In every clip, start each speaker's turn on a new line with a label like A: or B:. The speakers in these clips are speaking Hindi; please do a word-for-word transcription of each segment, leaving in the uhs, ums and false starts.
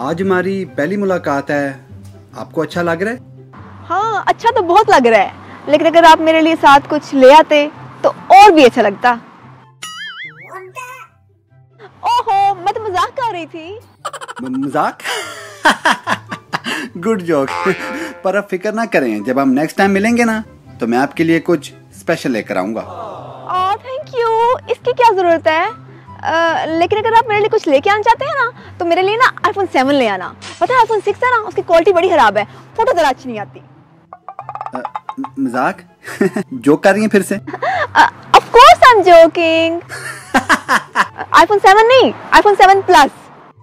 A: आज हमारी पहली मुलाकात है, आपको अच्छा लग रहा है?
B: हाँ अच्छा तो बहुत लग रहा है, लेकिन अगर आप मेरे लिए साथ कुछ ले आते तो और भी अच्छा लगता। ओहो, मैं तो मजाक कर रही थी।
A: मजाक? Good joke. पर अब फिक्र ना करें, जब हम नेक्स्ट टाइम मिलेंगे ना तो मैं आपके लिए कुछ स्पेशल लेकर आऊंगा।
B: ओह थैंक यू, इसकी क्या जरूरत है? आ, लेकिन अगर आप मेरे लिए कुछ लेके आना चाहते हैं ना तो मेरे लिए ना आईफोन सेवन ले आना। पता है आईफोन सिक्स है ना, उसकी क्वालिटी बड़ी खराब है, फोटो जरा अच्छी नहीं आती।
A: मजाक? जोक कर रही हैं फिर से?
B: Of course I am joking. IPhone seven नहीं, iPhone seven plus.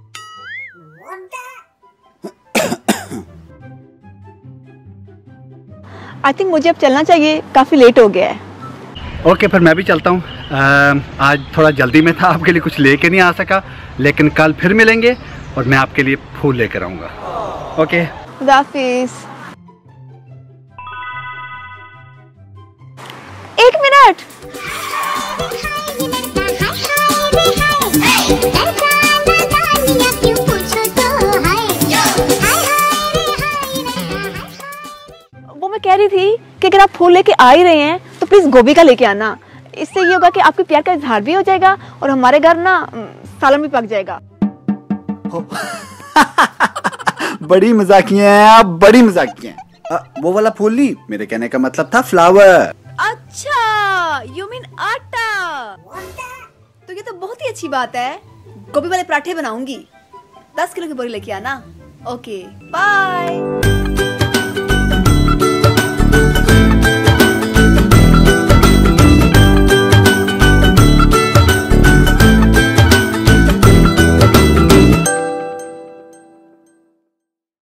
B: I think मुझे अब चलना चाहिए, काफी लेट हो गया है।
A: ओके okay, फिर मैं भी चलता हूँ। आज थोड़ा जल्दी में था, आपके लिए कुछ लेके नहीं आ सका, लेकिन कल फिर मिलेंगे और मैं आपके लिए फूल लेकर आऊँगा। ओके
B: खुदा हाफिज। एक मिनट, वो मैं कह रही थी कि अगर आप फूल लेके आ ही रहे हैं तो प्लीज गोभी का लेके आना। इससे ये होगा कि आपके प्यार का इजहार भी हो जाएगा और हमारे घर ना सालन भी पक जाएगा।
A: बड़ी मजाकिया हैं आप, बड़ी मजाकिया हैं। वो वाला फूल नहीं, मेरे कहने का मतलब था फ्लावर।
B: अच्छा यू मीन आटा। तो ये तो बहुत ही अच्छी बात है, गोभी वाले पराठे बनाऊंगी। दस किलो की बोरी लेके आना। Okay bye.